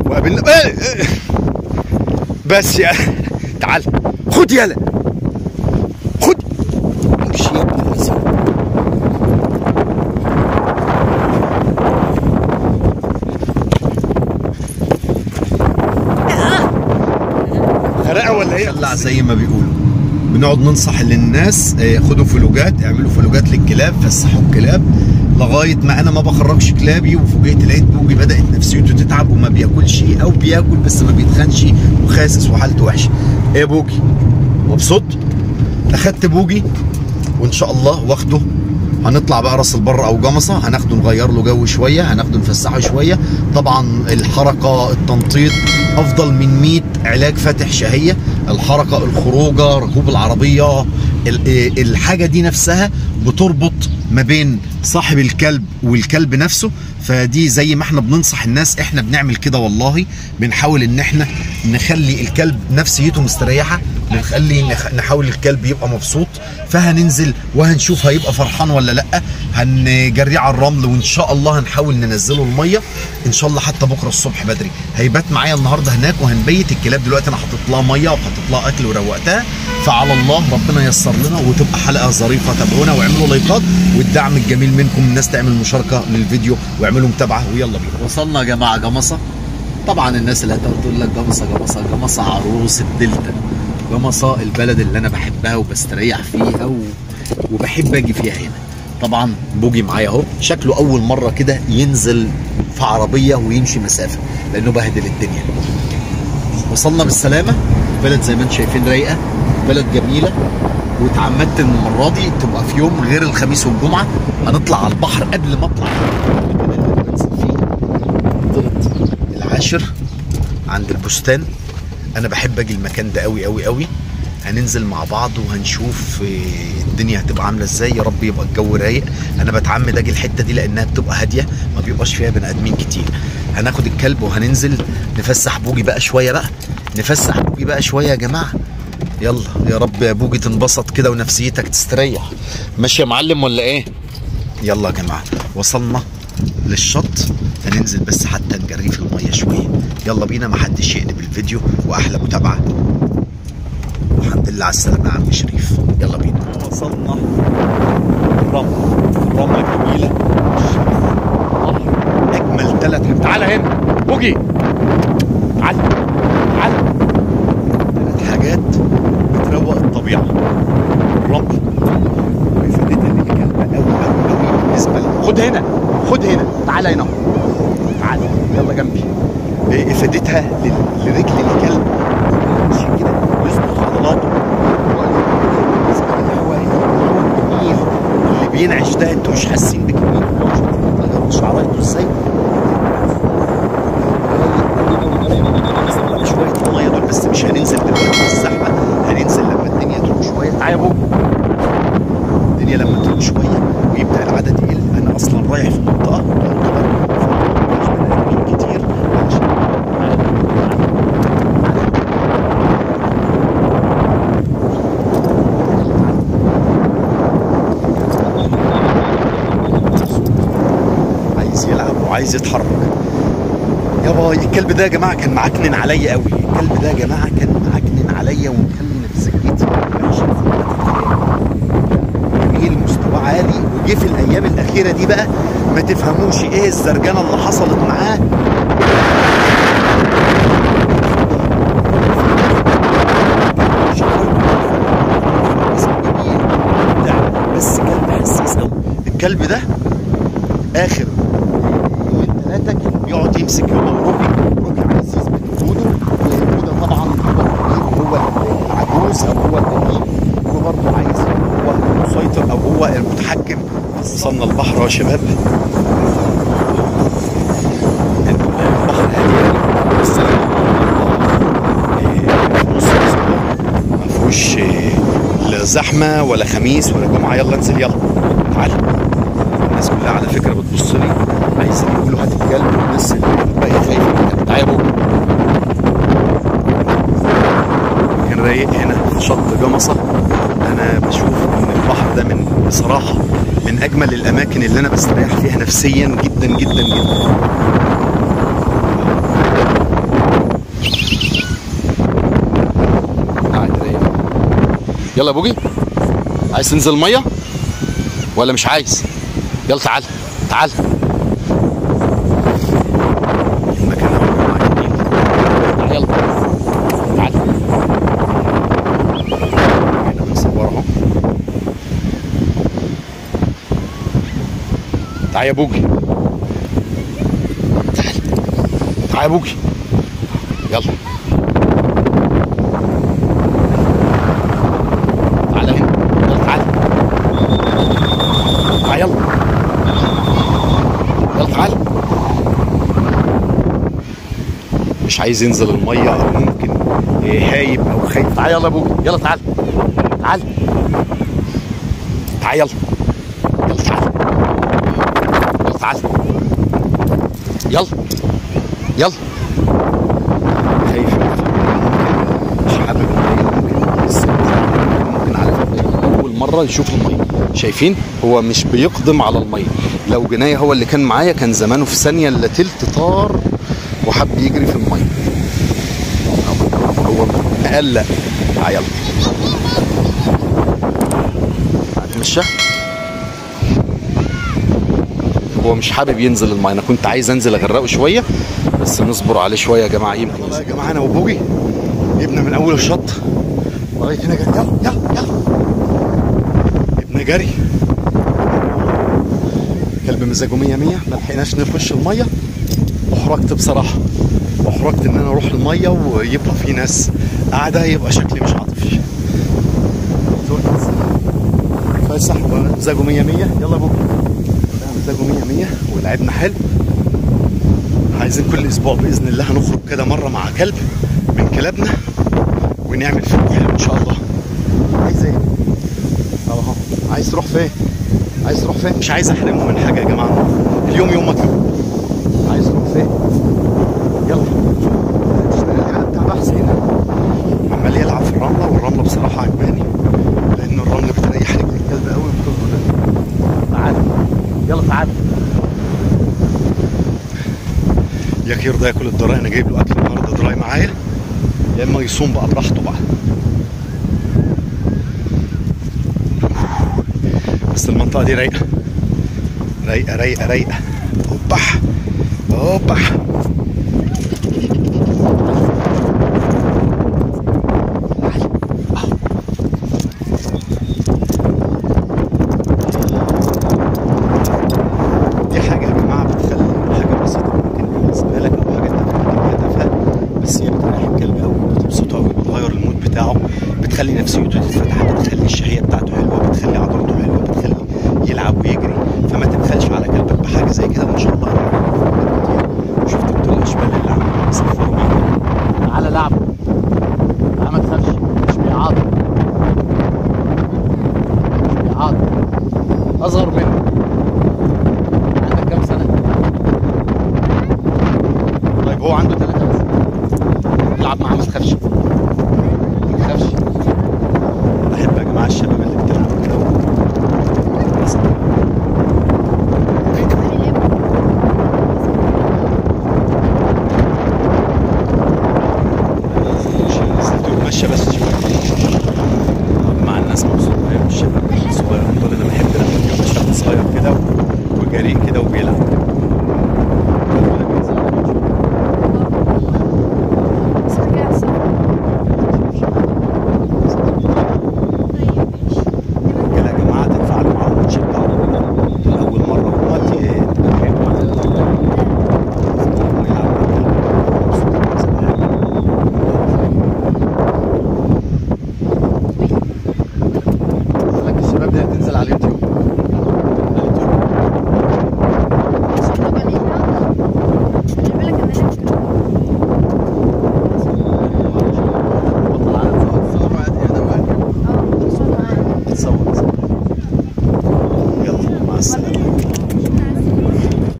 وقابلنا بس يا تعال خد يلا خد امشي يا ابن النساء. غرقه ولا ايه؟ طلع زي ما بيقولوا بنقعد ننصح للناس خدوا فلوجات، اعملوا فلوجات للكلاب، فسحوا الكلاب، لغايه ما انا ما بخرجش كلابي وفوجئت لقيت بوجي بدات نفسيته تتعب وما بياكلش او بياكل بس ما بيتخنش وخاسس وحالته وحشه. ايه يا بوجي مبسوط؟ اخدت بوجي وان شاء الله واخده هنطلع بقى راس البر او جمصه، هناخده نغير له جو شويه، هناخده نفسحه شويه. طبعا الحركه التنطيط افضل من 100 علاج فاتح شهيه. الحركه، الخروجه، ركوب العربيه، الحاجه دي نفسها بتربط ما بين صاحب الكلب والكلب نفسه. فدي زي ما احنا بننصح الناس احنا بنعمل كده والله، بنحاول ان احنا نخلي الكلب نفسيته مستريحه، نحاول الكلب يبقى مبسوط. فهننزل وهنشوف هيبقى فرحان ولا لا، هنجريه على الرمل وان شاء الله هنحاول ننزله الميه ان شاء الله حتى بكره الصبح بدري. هيبات معايا النهارده هناك وهنبيت الكلاب. دلوقتي انا حاطط لها ميه وحاطط لها اكل وروقتها، فعلى الله ربنا ييسر لنا وتبقى حلقه ظريفه. تابعونا واعملوا لايكات والدعم الجميل منكم، الناس تعمل مشاركه للفيديو واعملوا متابعه ويلا بينا. وصلنا يا جماعه جمصه. طبعا الناس اللي هتقول لك جمصه جمصه جمصه عروس الدلتا، جمصه البلد اللي انا بحبها وبستريح فيها وبحب اجي فيها هنا. طبعا بوجي معايا اهو، شكله اول مره كده ينزل في عربيه ويمشي مسافه لانه بهدل الدنيا. وصلنا بالسلامه، بلد زي ما انتم شايفين رايقه، بلد جميله. واتعمدت ان المره دي تبقى في يوم غير الخميس والجمعه، هنطلع على البحر قبل ما اطلع المكان اللي بنزل فيه منطقه العاشر عند البستان. انا بحب اجي المكان ده قوي قوي قوي. هننزل مع بعض وهنشوف الدنيا هتبقى عامله ازاي. يا رب يبقى الجو رايق. انا بتعمد اجي الحته دي لانها بتبقى هاديه، ما بيبقاش فيها بني ادمين كتير. هناخد الكلب وهننزل نفسح بوجي بقى شويه بقى، نفسح بوجي بقى شويه يا جماعه. يلا يا رب يا بوجي تنبسط كده ونفسيتك تستريح. ماشي يا معلم ولا ايه؟ يلا يا جماعه وصلنا للشط، هننزل بس حتى نجريه في الميه شويه. يلا بينا، محدش يقلب الفيديو واحلى متابعه. الحمد لله على السلامه يا عم شريف. يلا بينا. وصلنا الرمله جميله، اجمل 3. تعالى هنا بوجي، تعالى تعالى. 3 حاجات بتروق الطبيعه: الرمل وافادتها للكلب قوي قوي قوي بالنسبه لي. خد هنا خد هنا، تعالى هنا تعالى يلا جنبي. افادتها لرجل الكلب ماشي كده ويظبط عضلاته. بالنسبه للهواء الجميل اللي بينعش ده، انتوا مش حاسين بكمية شعرايته ازاي؟ شويه الميه دول بس، مش هننزل دلوقتي في الزحمه، هننزل لما الدنيا تروق شويه. تعالى يا بوب، الدنيا لما تروق شويه ويبدا العدد يقل. انا اصلا رايح في منطقه كتير عايز يلعب وعايز يتحرك. يابا الكلب ده يا جماعه كان معكنن عليا قوي، الكلب ده يا جماعه كان معكنن عليا ومكلم نفسيتي جميل، مستواه عالي. وجه في الايام الاخيره دي بقى ما تفهموش ايه الزرجنه اللي حصلت معاه. بس كلب حساس قوي الكلب ده. اخر يومين 3 كان بيقعد يمسك ركن عايز يثبت وجوده، وده طبعا هو العجوز او هو القديم، هو برضه عايز هو المسيطر او هو المتحكم. وصلنا البحر يا شباب. البحر هادي ما فيهوش لا زحمه ولا خميس ولا جمعه. يلا انزل يلا تعال. الناس كلها على فكره بتبص لي عايزين يقولوا هات الكلب، والناس اللي باقي خايفه منك. تعالى يا بابا. كان رايق هنا في شط جمصه. انا بشوف ان البحر ده بصراحه من اجمل الاماكن اللي انا بستريح فيها نفسيا جدا جدا جدا. يلا يا بوجي، عايز تنزل الميه ولا مش عايز؟ يلا تعال تعال. المكان هو جميل. تعال يلا تعال. احنا بنصور اهو. تعال يا بوجي، تعال تعال يا بوجي، يلا تعال هنا، يلا تعال تعال يلا يلا تعال. مش عايز ينزل الميه او ممكن هايب او خايف. تعال يلا يا بوجي، يلا تعال تعال تعال يلا يلا تعال يلا تعال يلا يلا. خايف مش حابب الميه، ممكن لسه ممكن على فكره اول مره يشوف الميه. شايفين هو مش بيقدم على الميه. لو جنايه هو اللي كان معايا كان زمانه في ثانيه الا تلت طار وحب يجري في الميه. هو مقلق. تعال يلا هتمشى. هو مش حابب ينزل الميه. انا كنت عايز انزل اغرقه شويه بس نصبر عليه شويه يا جماعه. يمكن والله يا جماعه انا وبوجي جبنا من اول الشط لغايه هنا جري. يلا يلا يلا جبنا جري. كلب مزاجه 100 100. ما لحقناش نخش الميه احرجت بصراحه، واحرجت ان انا اروح الميه ويبقى في ناس قاعده يبقى شكلي مش عاطفي. فالصاحب مزاجه 100 100. يلا يا بوجي مزاجه 100 100 ولعبنا حلو. عايزين كل اسبوع باذن الله هنخرج كده مره مع كلب من كلابنا ونعمل فيه حلو ان شاء الله. عايز ايه؟ اهو. عايز تروح فين؟ عايز تروح فين؟ مش عايز احرمه من حاجه يا جماعه. اليوم يوم مطلوب. عايز تروح فين؟ يلا تشتغل حاجه بتاع بحث هنا. عمال يلعب في الرمله والرمله بصراحه عجباني لان الرمله بتريح رجل الكلب قوي وبتظبط. تعال يلا تعال. يا يرضى ياكل الدراي. انا جايب له اكل النهارده دراي معايا، يا اما يصوم بقى براحته بقى. بس المنطقه دي رايقه رايقه رايقه رايقه. اوبح اوبح. دي حاجه يا جماعه بتخلي حاجه بسيطه ممكن بالنسبه لك او حاجه انت فاكرها تافهه بس هي بتريح الكلب قوي، بتبسطه قوي، بتغير المود بتاعه، بتخلي نفسيته تتفتح، بتخلي الشهيه بتاعته حلوه، بتخلي عضلاته حلوه، بتخلي يلعب ويجري. فما تبخلش على كلبك بحاجه زي كده. وان شاء الله شفت بتوع الاشبال اللي عمالين بيصفروا معانا. تعالى لعب. تعالى ما تخافش، مش بيعاط مش بيعاط. اصغر منه. عندك كام سنه؟ طيب هو عنده 3 بس. العب معاه ما تخافش ما تخافش. بحب يا جماعه الشباب اللي بتلعب كده. ماشيه بس